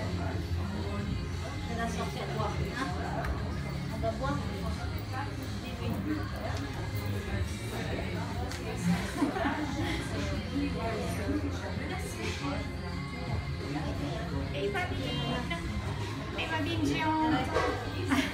On va sortir boire. Hein, on va boire. Oui, oui. Ei, Fabinho! Ei, Fabinho!